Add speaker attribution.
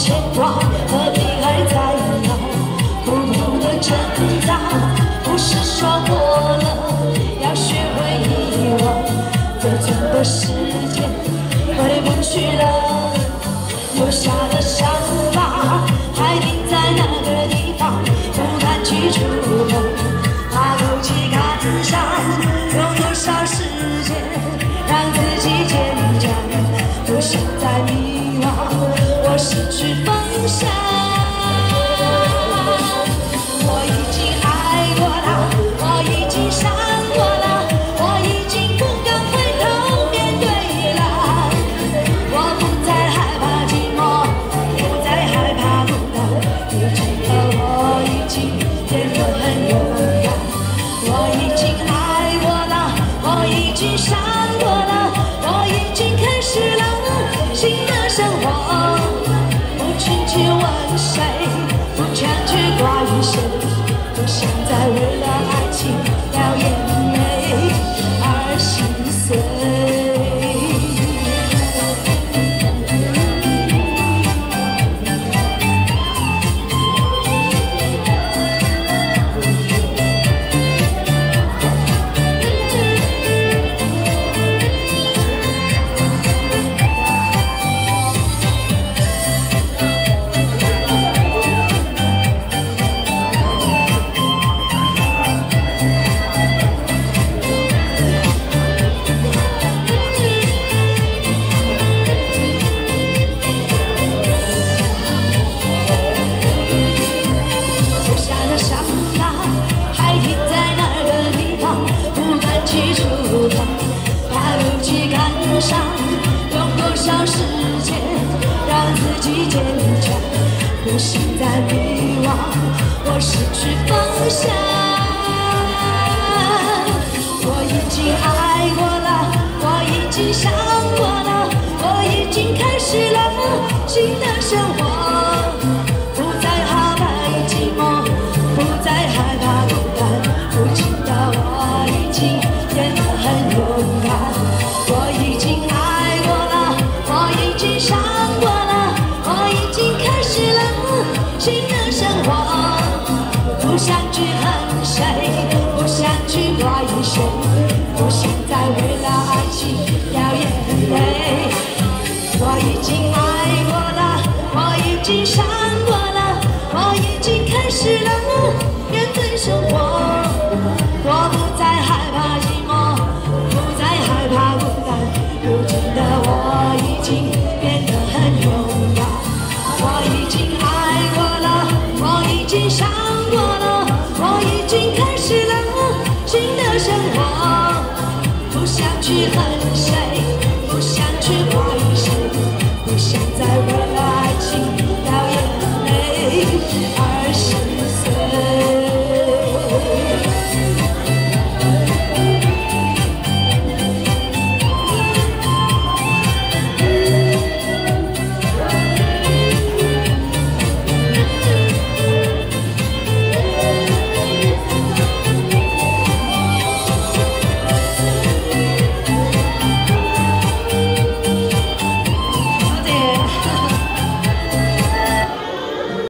Speaker 1: 牵挂，和你还在闹，苦苦的挣扎，不是说过了要学会遗忘，这整个世界回不去了，留下的伤疤还停在那个地方，不敢去触碰，怕不及感伤，用多少时间让自己坚强，不想再迷惘，我失去方向。我已经爱过了，我已经伤过了，我已经不敢回头面对了。我不再害怕寂寞，不再害怕孤单，你知道我已经变得很勇敢。我已经爱过了，我已经伤过了，我已经开始了新的生活。不去问谁，不强去怪谁，不想再为了爱情掉眼泪而心碎。来不及感伤，用多少时间让自己坚强？不想再迷惘，我失去方向。我已经爱过了，我已经伤过了，我已经开始了新的生活，不再害怕寂寞，不再害怕孤单，不知道我已经变得很勇敢。我已经爱过了，我已经伤过了，我已经开始了新的生活。不想去恨谁，不想去怪谁，不想再为了爱情掉眼泪。我已经爱过了，我已经伤